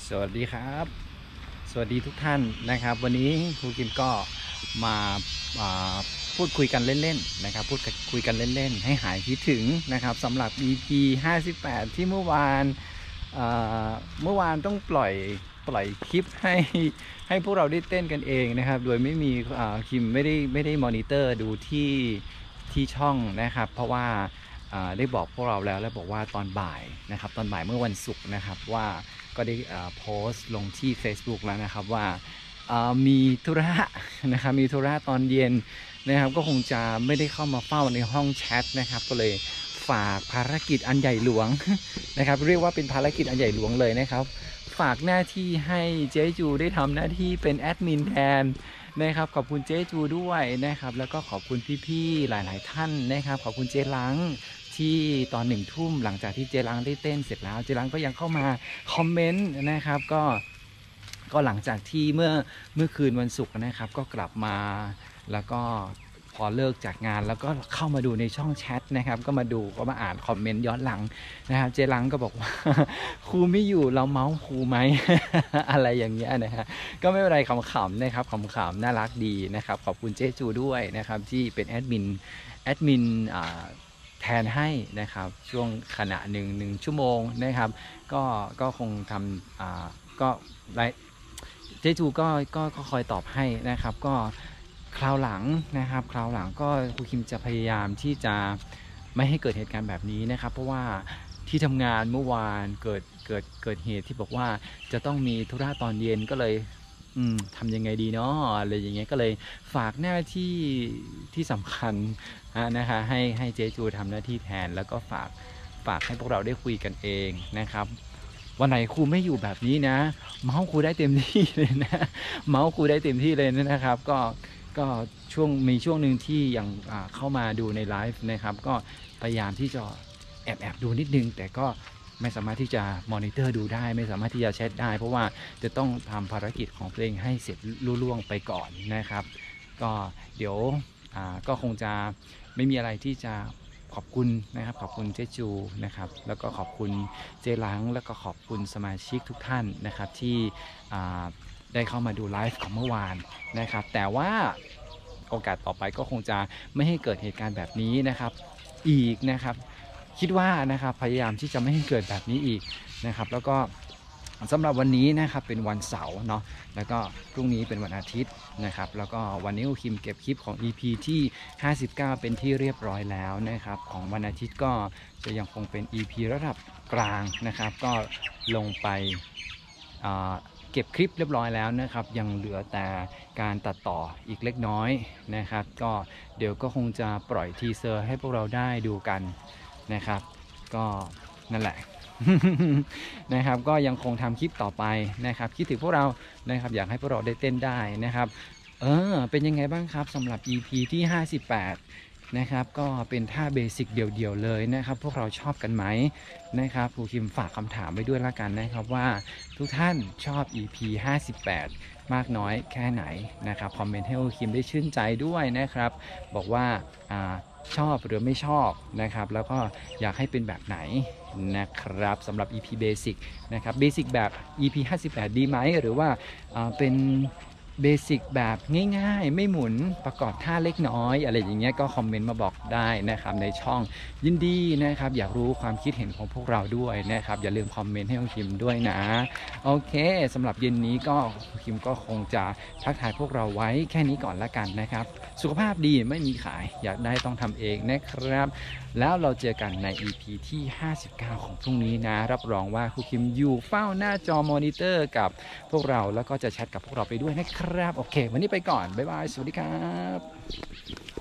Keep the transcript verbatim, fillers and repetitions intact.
สวัสดีครับสวัสดีทุกท่านนะครับวันนี้ครูกิมก็มาพูดคุยกันเล่นๆนะครับพูดคุยกันเล่นๆให้หายคิดถึงนะครับสำหรับ อี พี ห้าสิบแปดที่เมื่อวานเมื่อวานต้องปล่อยปล่อยคลิปให้ให้พวกเราได้เต้นกันเองนะครับโดยไม่มีคิมไม่ได้ไม่ได้มอนิเตอร์ดูที่ที่ช่องนะครับเพราะว่าได้บอกพวกเราแล้วแล้วบอกว่าตอนบ่ายนะครับตอนบ่ายเมื่อวันศุกร์นะครับว่าก็ได้โพสต์ลงที่ Facebook แล้วนะครับว่ามีธุระนะครับมีธุระตอนเย็นนะครับก็คงจะไม่ได้เข้ามาเฝ้าในห้องแชทนะครับก็เลยฝากภารกิจอันใหญ่หลวงนะครับเรียกว่าเป็นภารกิจอันใหญ่หลวงเลยนะครับฝากหน้าที่ให้เจ๊จูได้ทำหน้าที่เป็นแอดมินแทนนะครับขอบคุณเจ๊จูด้วยนะครับแล้วก็ขอบคุณพี่ๆหลายๆท่านนะครับขอบคุณเจ๊ลังที่ตอนหนึ่งทุ่มหลังจากที่เจลังได้เต้นเสร็จแล้วเจลังก็ยังเข้ามาคอมเมนต์นะครับก็ก็หลังจากที่เมื่อเมื่อคืนวันศุกร์นะครับก็กลับมาแล้วก็พอเลิกจากงานแล้วก็เข้ามาดูในช่องแชทนะครับก็มาดูก็มาอ่านคอมเมนต์ย้อนหลังนะครับเจลังก็บอกว่าครูไม่อยู่เราเมาส์ครูไหม อะไรอย่างเงี้ยนะฮะก็ไม่เป็นไรขำๆนะครับขำๆน่ารักดีนะครับขอบคุณเจจูด้วยนะครับที่เป็นแอดมินแอดมินแทนให้นะครับช่วงขณะหนึ่งหนึ่งชั่วโมงนะครับก็ก็คงทำอ่าก็ไลเจจูก็ก็ก็คอยตอบให้นะครับก็คราวหลังนะครับคราวหลังก็ครูคิมจะพยายามที่จะไม่ให้เกิดเหตุการณ์แบบนี้นะครับเพราะว่าที่ทำงานเมื่อวานเกิดเกิดเกิดเหตุที่บอกว่าจะต้องมีธุระตอนเย็นก็เลยอืมทำยังไงดีเนาะอะไรอย่างเงี้ยก็เลยฝากหน้าที่ที่สำคัญนะคะให้ให้เจจูทำหน้าที่แทนแล้วก็ฝากฝากให้พวกเราได้คุยกันเองนะครับวันไหนครูไม่อยู่แบบนี้นะเมาส์ครูได้เต็มที่เลยนะเมาส์ครูได้เต็มที่เลยนะครับก็ก็ช่วงมีช่วงหนึ่งที่ยังเข้ามาดูในไลฟ์นะครับก็พยายามที่จะแอบแอบดูนิดนึงแต่ก็ไม่สามารถที่จะมอนิเตอร์ดูได้ไม่สามารถที่จะแชทได้เพราะว่าจะต้องทำภารกิจของตัวเองให้เสร็จลุล่วงไปก่อนนะครับก็เดี๋ยวก็คงจะไม่มีอะไรที่จะขอบคุณนะครับขอบคุณเจจูนะครับแล้วก็ขอบคุณเจลังแล้วก็ขอบคุณสมาชิกทุกท่านนะครับที่ได้เข้ามาดูไลฟ์ของเมื่อวานนะครับแต่ว่าโอกาสต่อไปก็คงจะไม่ให้เกิดเหตุการณ์แบบนี้นะครับอีกนะครับคิดว่านะครับพยายามที่จะไม่ให้เกิดแบบนี้อีกนะครับแล้วก็สำหรับวันนี้นะครับเป็นวันเสาร์เนาะแล้วก็พรุ่งนี้เป็นวันอาทิตย์นะครับแล้วก็วันนี้ครูคิมเก็บคลิปของ อี พี ที่ห้าสิบเก้าเป็นที่เรียบร้อยแล้วนะครับของวันอาทิตย์ก็จะยังคงเป็น อี พี ระดับกลางนะครับก็ลงไปเก็บคลิปเรียบร้อยแล้วนะครับยังเหลือแต่การตัดต่ออีกเล็กน้อยนะครับก็เดี๋ยวก็คงจะปล่อยทีเซอร์ให้พวกเราได้ดูกันนะครับก็นั่นแหละ นะครับก็ยังคงทำคลิปต่อไปนะครับคิดถึงพวกเรานะครับอยากให้พวกเราได้เต้นได้นะครับเออเป็นยังไงบ้างครับสำหรับ อี พี ที่ห้าสิบแปดนะครับก็เป็นท่าเบสิกเดี่ยวๆเลยนะครับพวกเราชอบกันไหมนะครับครูคิมฝากคำถามไว้ด้วยละกันนะครับว่าทุกท่านชอบ อี พี ห้าสิบแปดมากน้อยแค่ไหนนะครับคอมเมนต์ให้ครูคิมได้ชื่นใจด้วยนะครับบอกว่าอ่าชอบหรือไม่ชอบนะครับแล้วก็อยากให้เป็นแบบไหนนะครับสำหรับ อี พี Basic นะครับ Basic แบบ อี พี ห้าสิบแปดดีไหมหรือว่าเป็นเบสิกแบบง่ายๆไม่หมุนประกอบท่าเล็กน้อยอะไรอย่างเงี้ยก็คอมเมนต์มาบอกได้นะครับในช่องยินดีนะครับอยากรู้ความคิดเห็นของพวกเราด้วยนะครับอย่าลืมคอมเมนต์ให้คิมด้วยนะโอเคสำหรับเย็นนี้ก็คิมก็คงจะทักทายพวกเราไว้แค่นี้ก่อนละกันนะครับสุขภาพดีไม่มีขายอยากได้ต้องทำเองนะครับแล้วเราเจอกันใน อี พี ที่ห้าสิบเก้าของพรุ่งนี้นะรับรองว่าครูคิมอยู่เฝ้าหน้าจอมอนิเตอร์กับพวกเราแล้วก็จะแชทกับพวกเราไปด้วยนะครับโอเควันนี้ไปก่อนบ๊ายบายสวัสดีครับ